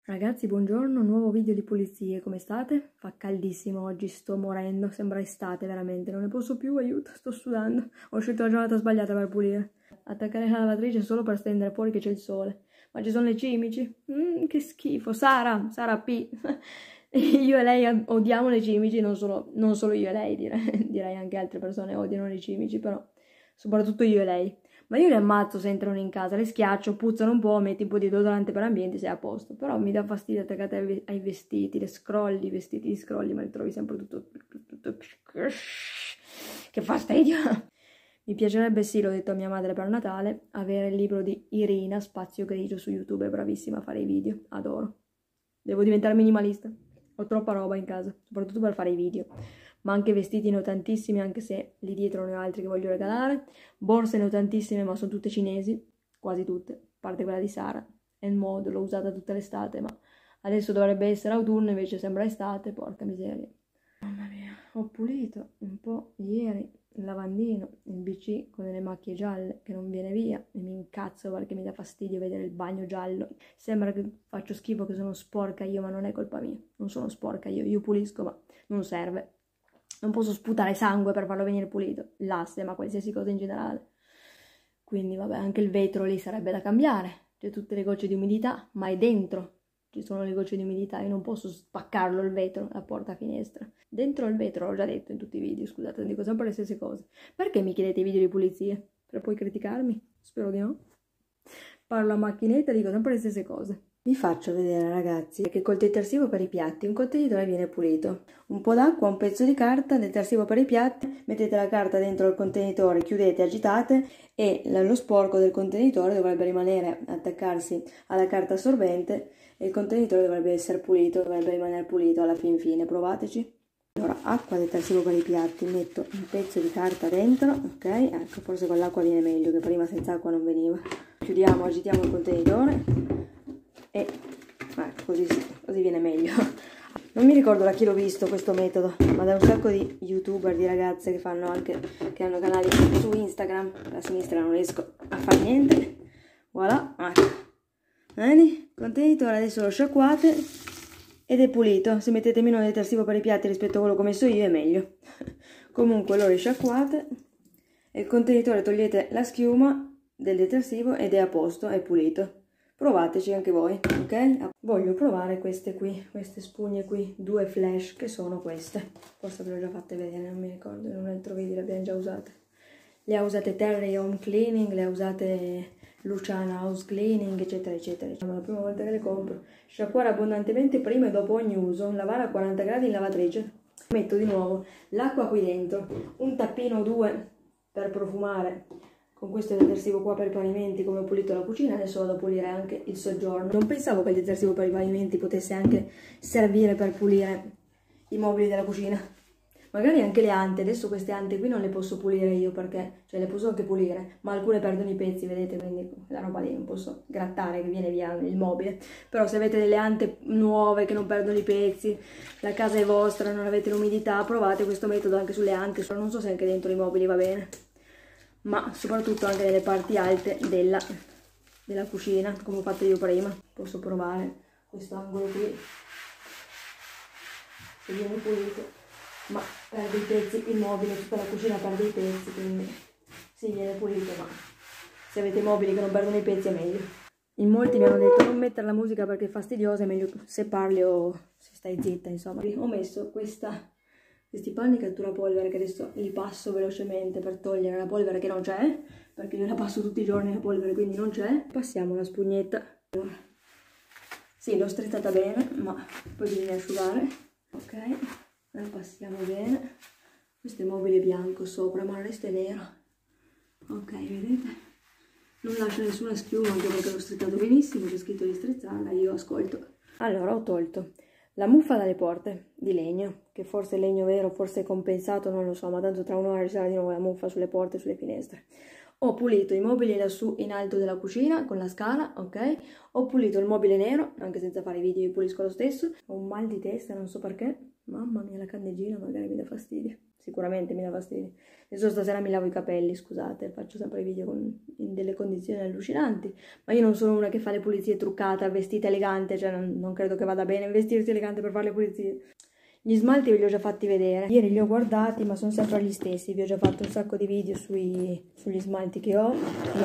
Ragazzi, buongiorno, nuovo video di pulizie, come state? Fa caldissimo oggi, sto morendo, sembra estate veramente, non ne posso più, aiuto, sto sudando. Ho scelto la giornata sbagliata per pulire. Attaccare la lavatrice solo per stendere fuori che c'è il sole. Ma ci sono le cimici? Che schifo. Sara P. Io e lei odiamo le cimici, non solo io e lei, direi anche altre persone odiano le cimici, però soprattutto io e lei. Ma io le ammazzo se entrano in casa, le schiaccio, puzzano un po', metti un po' di deodorante per ambiente, sei a posto. Però mi dà fastidio attaccate ai vestiti, le scrolli, i vestiti di scrolli, ma li trovi sempre tutto... Che fastidio! Mi piacerebbe, sì, l'ho detto a mia madre per Natale, avere il libro di Irina, Spazio Grigio, su YouTube, è bravissima a fare i video, adoro. Devo diventare minimalista, ho troppa roba in casa, soprattutto per fare i video. Ma anche vestiti ne ho tantissimi, anche se lì dietro ne ho altri che voglio regalare. Borse ne ho tantissime, ma sono tutte cinesi, quasi tutte, a parte quella di Sara. È il modo, l'ho usata tutta l'estate, ma adesso dovrebbe essere autunno, invece sembra estate, porca miseria. Mamma mia, ho pulito un po' ieri il lavandino, il BC con delle macchie gialle che non viene via e mi incazzo perché mi dà fastidio vedere il bagno giallo. Sembra che faccio schifo, che sono sporca io, ma non è colpa mia. Non sono sporca io pulisco, ma non serve. Non posso sputare sangue per farlo venire pulito, l'asse, ma qualsiasi cosa in generale. Quindi vabbè, anche il vetro lì sarebbe da cambiare. C'è tutte le gocce di umidità, ma è dentro. Ci sono le gocce di umidità, io non posso spaccarlo il vetro, la porta finestra. Dentro il vetro, l'ho già detto in tutti i video, scusate, dico sempre le stesse cose. Perché mi chiedete i video di pulizie? Per poi criticarmi? Spero di no. Parlo a macchinetta e dico sempre le stesse cose. Vi faccio vedere, ragazzi, che col detersivo per i piatti un contenitore viene pulito. Un po' d'acqua, un pezzo di carta, detersivo per i piatti, mettete la carta dentro il contenitore, chiudete, agitate e lo sporco del contenitore dovrebbe rimanere, attaccarsi alla carta assorbente e il contenitore dovrebbe essere pulito, dovrebbe rimanere pulito alla fine. Provateci. Allora, acqua, detersivo per i piatti, metto un pezzo di carta dentro, ok? Ecco, forse con l'acqua viene meglio, che prima senza acqua non veniva. Chiudiamo, agitiamo il contenitore. E così viene meglio. Non mi ricordo da chi l'ho visto questo metodo, ma da un sacco di youtuber, di ragazze che hanno canali su Instagram. A sinistra non riesco a fare niente. Voilà, vedi? Contenitore, adesso lo sciacquate ed è pulito. Se mettete meno detersivo per i piatti rispetto a quello che ho messo io è meglio. Comunque lo risciacquate e il contenitore togliete la schiuma del detersivo ed è a posto, è pulito. Provateci anche voi, ok? Voglio provare queste spugne qui, 2 flash, che sono queste. Forse ve le ho già fatte vedere, non mi ricordo, in un altro video le abbiamo già usate. Le ha usate Terry Home Cleaning, le ha usate Luciana House Cleaning, eccetera, eccetera. È la prima volta che le compro. Sciacquare abbondantemente prima e dopo ogni uso, lavare a 40 gradi in lavatrice. Metto di nuovo l'acqua qui dentro, un tappino o 2 per profumare. Con questo detersivo qua per i pavimenti, come ho pulito la cucina, adesso vado a pulire anche il soggiorno. Non pensavo che il detersivo per i pavimenti potesse anche servire per pulire i mobili della cucina. Magari anche le ante, adesso queste ante qui non le posso pulire io perché, cioè le posso anche pulire, ma alcune perdono i pezzi, vedete, quindi la roba lì non posso grattare che viene via il mobile. Però se avete delle ante nuove che non perdono i pezzi, la casa è vostra, non avete l'umidità, provate questo metodo anche sulle ante, non so se anche dentro i mobili va bene. Ma soprattutto anche nelle parti alte della cucina, come ho fatto io prima. Posso provare questo angolo qui, che viene pulito, ma perde i pezzi, il mobile, tutta la cucina perde i pezzi, quindi sì, viene pulito, ma se avete mobili che non perdono i pezzi è meglio. In molti mi hanno detto non mettere la musica perché è fastidiosa, è meglio se parli o se stai zitta, insomma. Ho messo questi panni cattura polvere che adesso li passo velocemente per togliere la polvere che non c'è, perché io la passo tutti i giorni la polvere, quindi non c'è. Passiamo la spugnetta. Sì, l'ho strizzata bene, ma poi bisogna asciugare. Ok, la passiamo bene. Questo è mobile bianco sopra, ma il resto è nero. Ok, vedete? Non lascia nessuna schiuma, anche perché l'ho strizzato benissimo, c'è scritto di strizzarla, io ascolto. Allora, ho tolto la muffa dalle porte di legno, che forse è legno vero, forse è compensato, non lo so, ma tanto tra un'ora ci sarà di nuovo la muffa sulle porte e sulle finestre. Ho pulito i mobili lassù in alto della cucina con la scala, ok? Ho pulito il mobile nero, anche senza fare video io pulisco lo stesso. Ho un mal di testa, non so perché. Mamma mia, la candeggina magari mi dà fastidio. Sicuramente mi dà fastidio. Adesso stasera mi lavo i capelli, scusate, faccio sempre i video in delle condizioni allucinanti. Ma io non sono una che fa le pulizie truccata, vestita elegante, cioè non credo che vada bene vestirsi elegante per fare le pulizie. Gli smalti ve li ho già fatti vedere, ieri li ho guardati ma sono sempre gli stessi, vi ho già fatto un sacco di video sugli smalti che ho,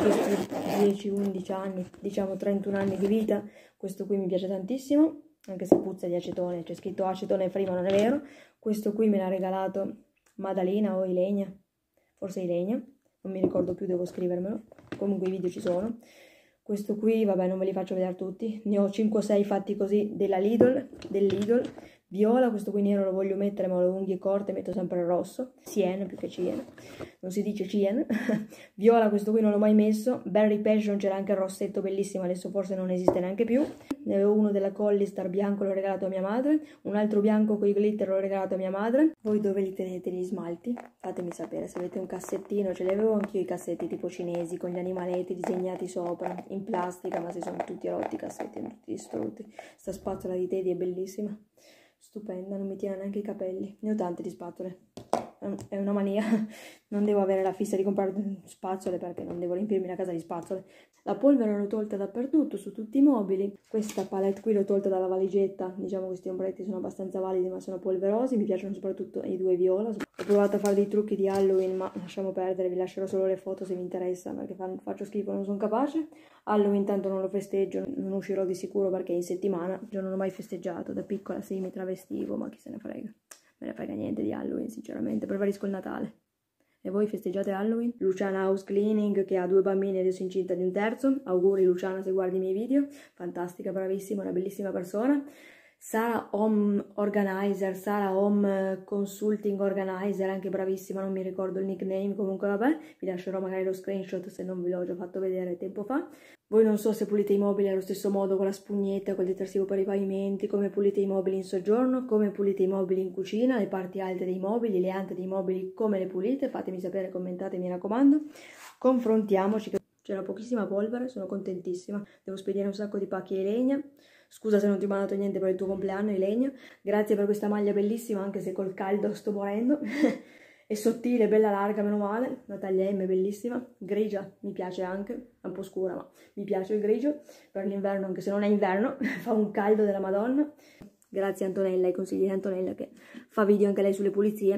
in questi 10-11 anni, diciamo 31 anni di vita. Questo qui mi piace tantissimo, anche se puzza di acetone, c'è scritto acetone free ma non è vero. Questo qui me l'ha regalato Madalena o Ilenia, forse Ilenia, non mi ricordo più, devo scrivermelo, comunque i video ci sono. Questo qui, vabbè, non ve li faccio vedere tutti, ne ho 5 o 6 fatti così del Lidl, viola. Questo qui nero lo voglio mettere ma ho le unghie corte, metto sempre il rosso, Cien più che Cien, non si dice Cien. Viola, questo qui non l'ho mai messo. Berry Passion, c'era anche il rossetto bellissimo, adesso forse non esiste neanche più. Ne avevo uno della Collistar bianco, l'ho regalato a mia madre, un altro bianco con i glitter l'ho regalato a mia madre. Voi dove li tenete gli smalti? Fatemi sapere, se avete un cassettino, ce li avevo anch'io i cassetti tipo cinesi con gli animaletti disegnati sopra, in plastica, ma si sono tutti rotti i cassetti, sono tutti distrutti. Sta spatola di Teddy è bellissima, stupenda, non mi tiene neanche i capelli. Ne ho tante di spatole, è una mania, non devo avere la fissa di comprare spazzole perché non devo riempirmi la casa di spazzole. La polvere l'ho tolta dappertutto, su tutti i mobili. Questa palette qui l'ho tolta dalla valigetta, diciamo questi ombretti sono abbastanza validi ma sono polverosi, mi piacciono soprattutto i due viola. Ho provato a fare dei trucchi di Halloween ma lasciamo perdere, vi lascerò solo le foto se vi interessa perché faccio schifo, non sono capace. Halloween tanto non lo festeggio, non uscirò di sicuro perché è in settimana, io non ho mai festeggiato, da piccola sì mi travestivo ma chi se ne frega, me ne frega niente di Halloween sinceramente, preferisco il Natale. E voi festeggiate Halloween? Luciana House Cleaning che ha 2 bambini e adesso è incinta di un terzo. Auguri Luciana se guardi i miei video. Fantastica, bravissima, una bellissima persona. Sara Home Organizer, Sara Home Consulting Organizer, anche bravissima, non mi ricordo il nickname, comunque vabbè, vi lascerò magari lo screenshot se non ve l'ho già fatto vedere tempo fa. Voi non so se pulite i mobili allo stesso modo con la spugnetta, col detersivo per i pavimenti, come pulite i mobili in soggiorno, come pulite i mobili in cucina, le parti alte dei mobili, le ante dei mobili, come le pulite, fatemi sapere, commentate, mi raccomando. Confrontiamoci, c'era pochissima polvere, sono contentissima, devo spedire un sacco di pacchi a Ilenia. Scusa se non ti ho mandato niente per il tuo compleanno, Ilenia. Grazie per questa maglia bellissima, anche se col caldo sto morendo. È sottile, bella larga, meno male. Una taglia M, bellissima. Grigia, mi piace anche. È un po' scura, ma mi piace il grigio. Per l'inverno, anche se non è inverno, fa un caldo della Madonna. Grazie Antonella, ai consigli di Antonella, che fa video anche lei sulle pulizie.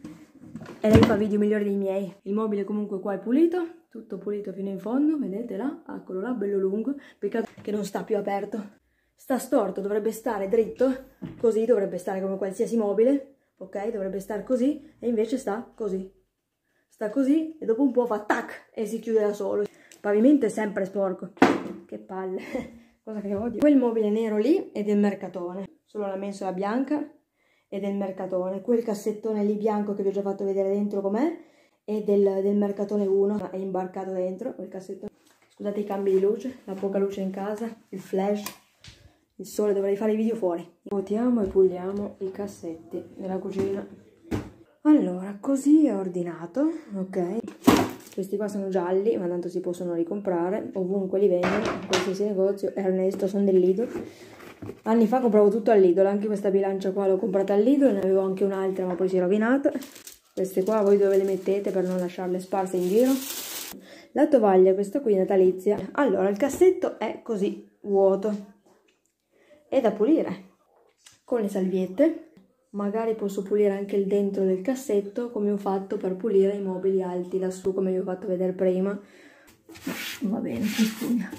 E lei fa video migliori dei miei. Il mobile comunque qua è pulito, tutto pulito fino in fondo, vedete là? Eccolo là, bello lungo. Peccato che non sta più aperto. Sta storto, dovrebbe stare dritto, così dovrebbe stare come qualsiasi mobile, ok? Dovrebbe stare così e invece sta così. Sta così e dopo un po' fa tac e si chiude da solo. Il pavimento è sempre sporco. Che palle, cosa che odio. Quel mobile nero lì è del Mercatone, solo la mensola bianca è del Mercatone. Quel cassettone lì bianco che vi ho già fatto vedere dentro com'è è del Mercatone 1, è imbarcato dentro quel cassettone. Scusate i cambi di luce, la poca luce in casa, il flash. Il sole, dovrei fare i video fuori. Vuotiamo e puliamo i cassetti della cucina. Allora, così è ordinato, ok? Questi qua sono gialli, ma tanto si possono ricomprare. Ovunque li vendono, in qualsiasi negozio. Ernesto, sono del Lidl. Anni fa compravo tutto al Lidl, anche questa bilancia qua l'ho comprata al Lidl. Ne avevo anche un'altra, ma poi si è rovinata. Queste qua voi dove le mettete per non lasciarle sparse in giro? La tovaglia, questa qui natalizia. Allora, il cassetto è così, vuoto. È da pulire con le salviette, magari posso pulire anche il dentro del cassetto come ho fatto per pulire i mobili alti lassù come vi ho fatto vedere prima. Va bene, si spugna.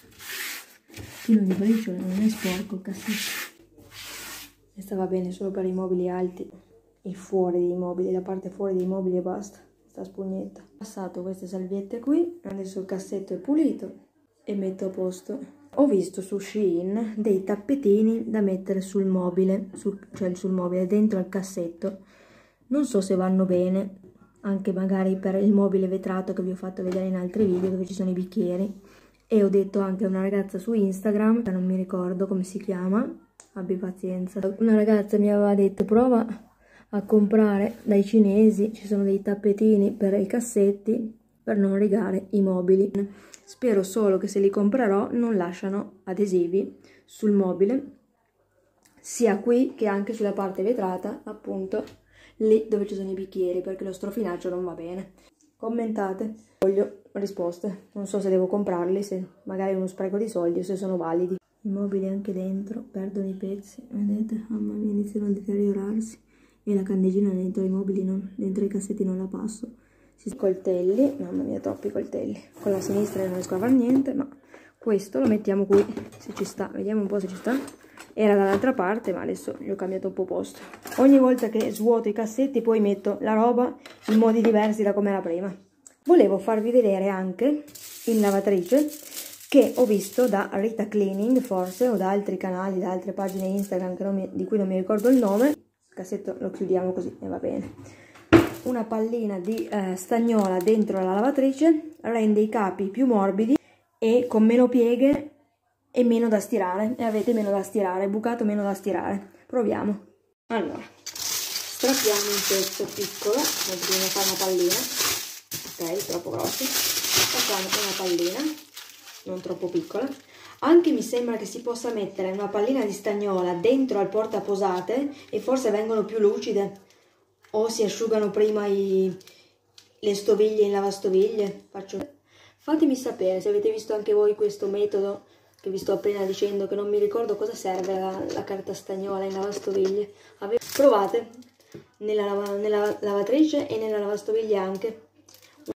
Filo di briciole, non è sporco il cassetto. Questa va bene solo per i mobili alti e fuori dei mobili, la parte fuori dei mobili e basta, sta spugnetta. Ho passato queste salviette qui, adesso il cassetto è pulito e metto a posto. Ho visto su Shein dei tappetini da mettere sul mobile, cioè sul mobile, dentro al cassetto. Non so se vanno bene, anche magari per il mobile vetrato che vi ho fatto vedere in altri video dove ci sono i bicchieri. E ho detto anche a una ragazza su Instagram, che non mi ricordo come si chiama, abbi pazienza. Una ragazza mi aveva detto prova a comprare dai cinesi, ci sono dei tappetini per i cassetti per non rigare i mobili. Spero solo che se li comprerò non lasciano adesivi sul mobile, sia qui che anche sulla parte vetrata, appunto lì dove ci sono i bicchieri, perché lo strofinaggio non va bene. Commentate, voglio risposte, non so se devo comprarli, se magari è uno spreco di soldi o se sono validi. I mobili anche dentro perdono i pezzi, vedete? Mamma mia, iniziano a deteriorarsi e la candeggina dentro i mobili, dentro i cassetti non la passo. Coltelli, mamma mia, troppi coltelli. Con la sinistra non riesco a fare niente, ma questo lo mettiamo qui, se ci sta, vediamo un po' se ci sta. Era dall'altra parte, ma adesso gli ho cambiato un po' posto. Ogni volta che svuoto i cassetti poi metto la roba in modi diversi da come era prima. Volevo farvi vedere anche in lavatrice che ho visto da Rita Cleaning, forse, o da altri canali, da altre pagine Instagram di cui non mi ricordo il nome. Il cassetto lo chiudiamo così e va bene. Una pallina di stagnola dentro la lavatrice rende i capi più morbidi e con meno pieghe e meno da stirare, e avete meno da stirare, bucato meno da stirare. Proviamo. Allora, strappiamo un pezzo piccolo, non bisogna fare una pallina, ok, troppo grosso. Facciamo una pallina, non troppo piccola. Anche mi sembra che si possa mettere una pallina di stagnola dentro al portaposate e forse vengono più lucide, o si asciugano prima le stoviglie in lavastoviglie. Fatemi sapere se avete visto anche voi questo metodo che vi sto appena dicendo, che non mi ricordo cosa serve la carta stagnola in lavastoviglie. Provate nella lavatrice e nella lavastoviglie anche.